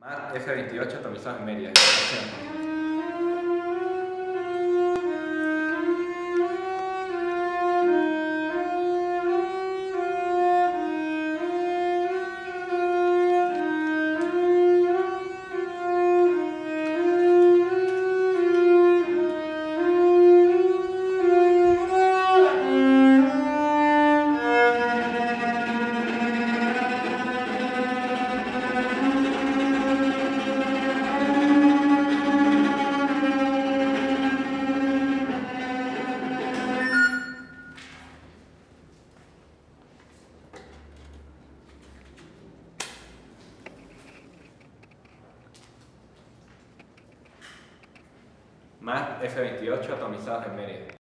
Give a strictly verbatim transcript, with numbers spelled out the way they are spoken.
Mac F veintiocho atomizado en Mérida. Acción. Mac F veintiocho atomizados en Mérida.